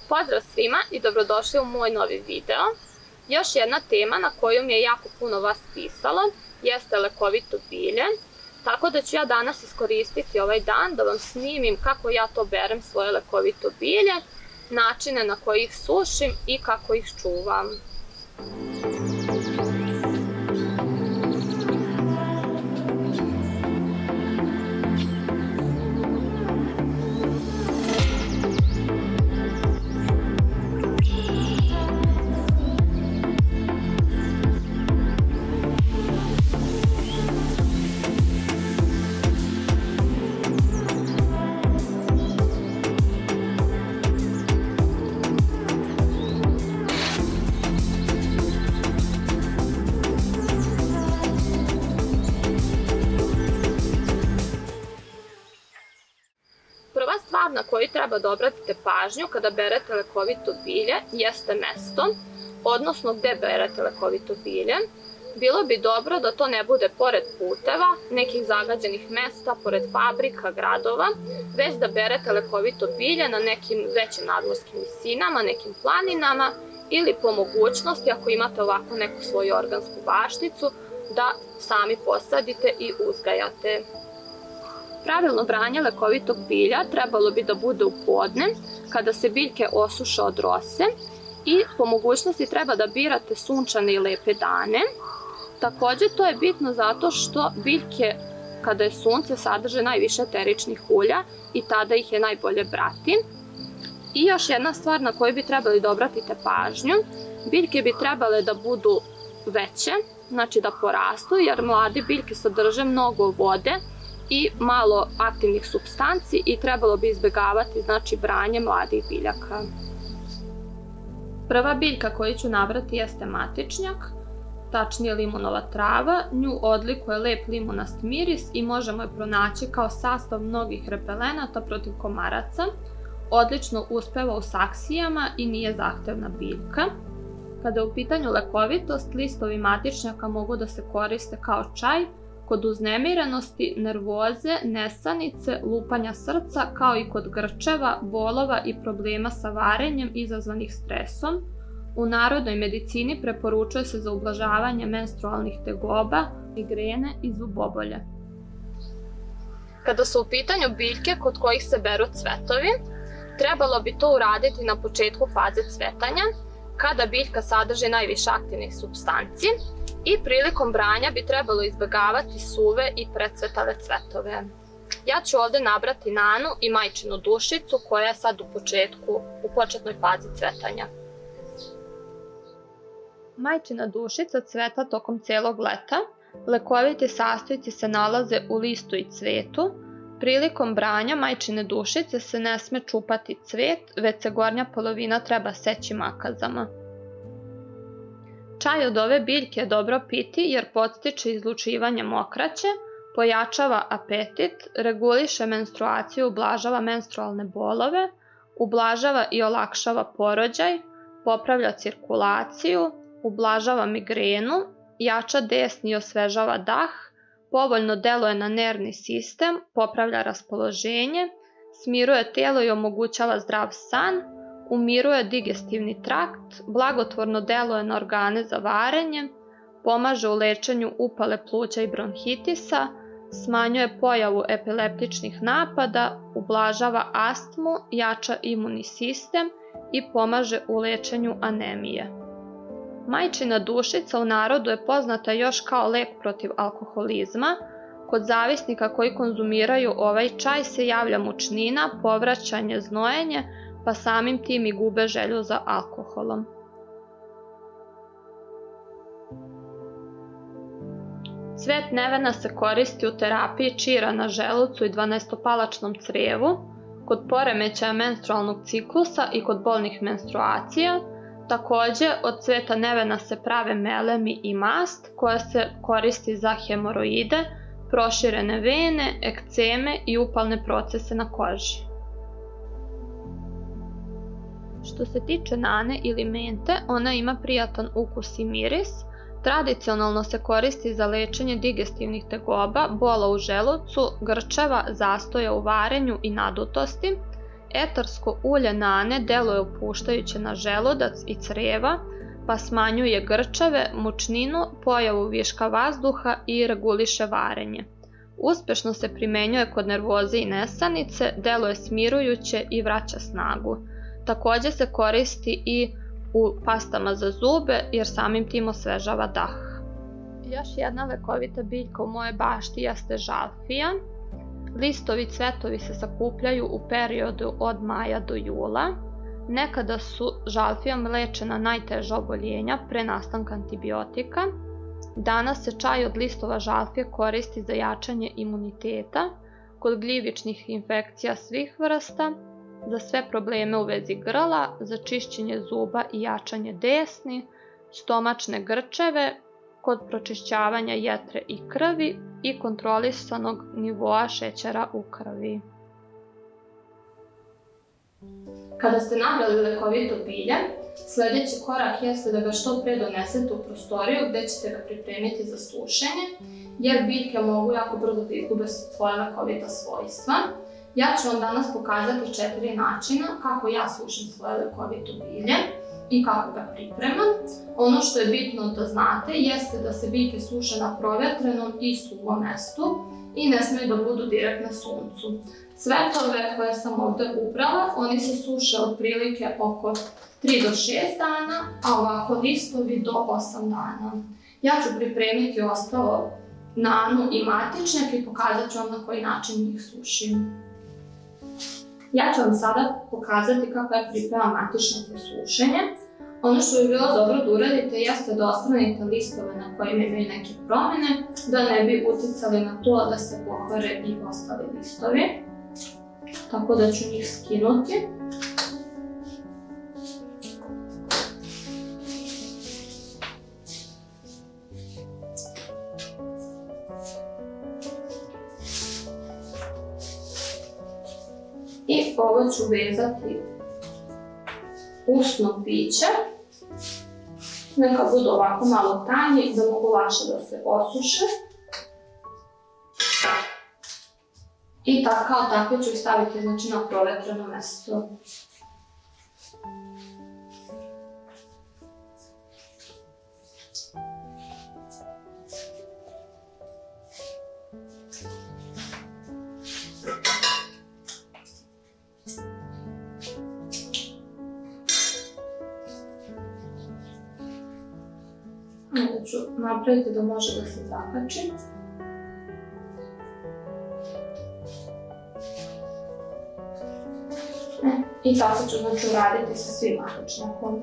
Pozdrav svima i dobrodošli u moj novi video. Još jedna tema na koju mi je jako puno vas pisalo jeste lekovito bilje. Tako da ću ja danas iskoristiti ovaj dan da vam snimim kako ja to berem svoje lekovito bilje, načine na koji ih sušim i kako ih čuvam. Prva stvar na koju treba da obratite pažnju kada berete lekovito bilje jeste mesto, odnosno gde berete lekovito bilje. Bilo bi dobro da to ne bude pored puteva, nekih zagađenih mesta, pored fabrika, gradova, već da berete lekovito bilje na nekim većim nadmorskim visinama, nekim planinama ili po mogućnosti, ako imate ovako neku svoju organsku bašnicu, da sami posadite i uzgajate. Pravilno branje lekovitog bilja trebalo bi da bude u podne, kada se biljke osuše od rose i po mogućnosti treba da birate sunčane i lepe dane. Takođe, to je bitno zato što biljke, kada je sunce, sadrže najviše eteričnih ulja i tada ih je najbolje brati. I još jedna stvar na koju bi trebali da obratite pažnju, biljke bi trebale da budu veće, znači da porastu, jer mlade biljke sadrže mnogo vode i malo aktivnih supstanci i trebalo bi izbegavati branje mladih biljaka. Prva biljka koju ću nabrati jeste matičnjak, tačnije limunova trava. Nju odlikuje lep limunast miris i možemo je pronaći kao sastav mnogih repelenata protiv komaraca. Odlično uspeva u saksijama i nije zahtevna biljka. Kada je u pitanju lekovitost, listovi matičnjaka mogu da se koriste kao čaj kod uznemirenosti, nervoze, nesanice, lupanja srca, kao i kod grčeva, bolova i problema sa varenjem izazvanih stresom. U narodnoj medicini preporučuje se za ublažavanje menstrualnih tegoba, migrene i zubobolje. Kada su u pitanju biljke kod kojih se beru cvetovi, trebalo bi to uraditi na početku faze cvetanja, kada biljka sadrži najviše aktivnih supstanci, i prilikom branja bi trebalo izbegavati suve i precvetale cvetove. Ja ću ovde nabrati nanu i majčinu dušicu koja je sad u početnoj fazi cvetanja. Majčina dušica cveta tokom celog leta. Lekoviti sastojci se nalaze u listu i cvetu. Prilikom branja majčine dušice se ne sme čupati cvet, već se gornja polovina treba seći makazama. Čaj od ove biljke je dobro piti jer podstiče izlučivanje mokraće, pojačava apetit, reguliše menstruaciju, ublažava menstrualne bolove, ublažava i olakšava porođaj, popravlja cirkulaciju, ublažava migrenu, jača desni i osvežava dah, povoljno deluje na nervni sistem, popravlja raspoloženje, smiruje telo i omogućava zdrav san, umiruje digestivni trakt, blagotvorno deluje na organe za varenje, pomaže u lečenju upale pluća i bronhitisa, smanjuje pojavu epileptičnih napada, ublažava astmu, jača imunni sistem i pomaže u lečenju anemije. Majčina dušica u narodu je poznata još kao lek protiv alkoholizma. Kod zavisnika koji konzumiraju ovaj čaj se javlja mučnina, povraćanje, znojenje, pa samim tim i gube želju za alkoholom. Cvet nevena se koristi u terapiji čira na želucu i dvanaestopalačnom crevu, kod poremećaja menstrualnog ciklusa i kod bolnih menstruacija. Takođe, od cveta nevena se prave melemi i mast koja se koristi za hemoroide, proširene vene, ekceme i upalne procese na koži. Što se tiče nane ili mente, ona ima prijatan ukus i miris. Tradicionalno se koristi za lečenje digestivnih tegoba, bola u želucu, grčeva, zastoja u varenju i nadutosti. etarsko ulje nane deluje opuštajuće na želudac i crijeva, pa smanjuje grčeve, mučninu, pojavu viška vazduha i reguliše varenje. Uspješno se primjenjuje kod nervoze i nesanice, deluje smirujuće i vraća snagu. Također se koristi i u pastama za zube jer samim tim osvežava dah. Još jedna lekovita biljka u mojoj bašti jeste žalfija. Listovi i cvetovi se sakupljaju u periodu od maja do jula. Nekada su žalfijom lečena najteža oboljenja pre nastanka antibiotika. Danas se čaj od listova žalfije koristi za jačanje imuniteta, kod gljivičnih infekcija svih vrsta, za sve probleme u vezi grla, za čišćenje zuba i jačanje desni, stomačne grčeve, kod pročišćavanja jetre i krvi i kontrolisanog nivoa šećera u krvi. Kada ste nabrali lekovito bilje, sljedeći korak jeste da ga što pre donesete u prostoriju gdje ćete ga pripremiti za sušenje, jer biljke mogu jako brzo da izgube svoje lekovita svojstva. Ja ću vam danas pokazati 4 načina kako ja sušim svoje lekovito bilje i kako ga pripremam. Ono što je bitno da znate jeste da se biljke suše na provjetrenom i suvom mjestu i ne smiju da budu direkt na suncu. Cvetove koje sam ovdje ubrala, oni se suše otprilike oko 3 do 6 dana, a ovako listovi do 8 dana. Ja ću pripremiti ostalo nanu i matičnjak i pokazat ću vam na koji način njih sušim. Ja ću vam sada pokazati kako ja pripremam matičnjak za sušenje. Ono što bi bilo dobro da uradite jeste da odstranite listove na kojima imaju neke promjene, da ne bi uticali na to da se pokvare i ostali listovi. Tako da ću njih skinuti. I ovo ću vezati usno piće. Neka budu ovako malo tanji da mogu lakše da se osuše. I kao takve ću ih staviti na provetreno mjesto. Onda ću napraviti da može da se zakači. I tako ću uraditi sa svim matičnjakom.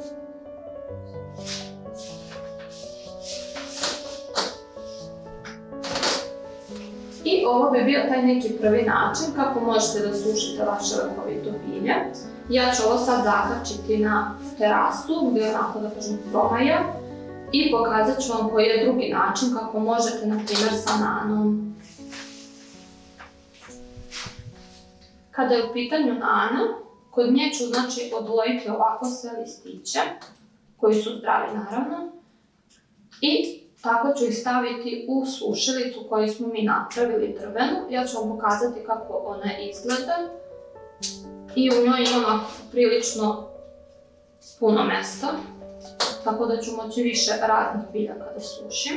I ovo bi bio taj neki prvi način kako možete da sušite vaše lekovito bilje. Ja ću ovo sad zakačiti na terasu gdje je onako da kažem promaja i pokazat ću vam koji je drugi način kako možete, na primjer, sa nanom. Kada je u pitanju nana, kod nje ću odvojiti ovako sve listiće, koji su zdravi naravno, i tako ću ih staviti u sušilicu koju smo mi napravili drvenu. Ja ću vam pokazati kako ona izgleda i u njoj imam prilično puno mjesta, tako da ću moći više raznih biljaka da sušim.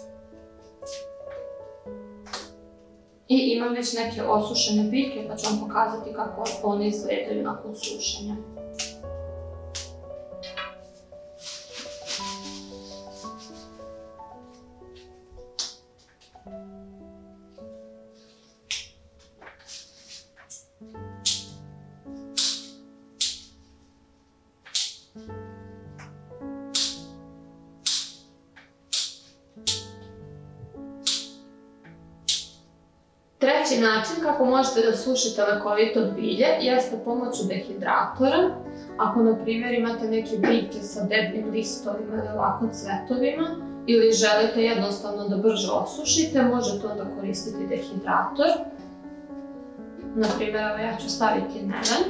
I imam već neke osušene biljke pa ću vam pokazati kako one izgledaju nakon sušenja. Treći način kako možete da sušite lekovito bilje jeste pomoću dehidratora. Ako, na primjer, imate neke biljke sa debljim listovima ili ovako cvetovima ili želite jednostavno da brže osušite, možete onda koristiti dehidrator. Na primjer, evo ja ću staviti neven.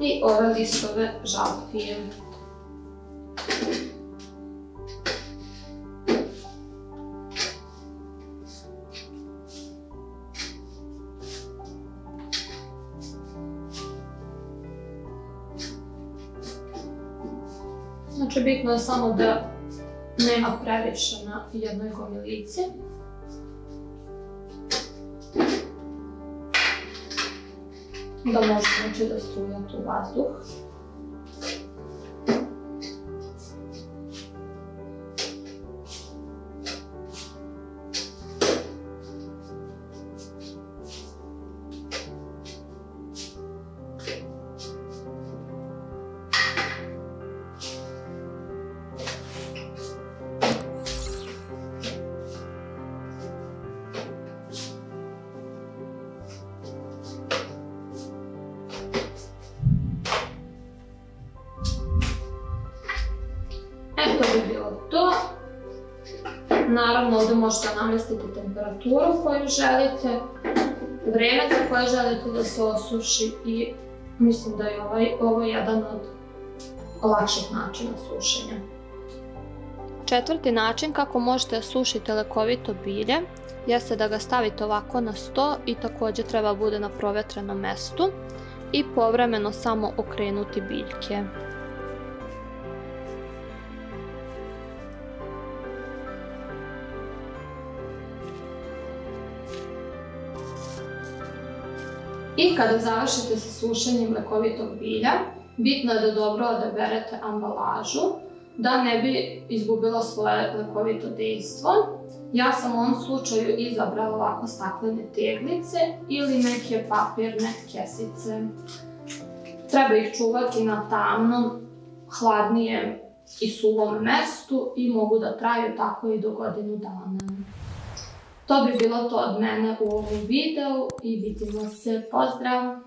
i ove listove žalfije. Znači, bitno je samo da nema previše na jednoj gomilici. Da može da struja tu vazduh. To bi bilo to. Naravno, ovdje možete namestiti temperaturu koju želite, vreme za koje želite da se osuši i mislim da je ovo jedan od lakših načina sušenja. Četvrti način kako možete sušiti lekovito bilje jeste da ga stavite ovako na sto i također treba bude na provetrenom mestu i povremeno samo okrenuti biljke. I kada završite sa sušenjem lekovitog bilja, bitno je da dobro odaberete ambalažu, da ne bi izgubilo svoje lekovito dejstvo. Ja sam u ovom slučaju izabrala ovako staklene teglice ili neke papirne kesice. Treba ih čuvati na tamnom, hladnijem i suvom mestu i mogu da traju tako i do godinu dana. To bi bilo to od mene u ovom videu i vidimo se. Pozdrav!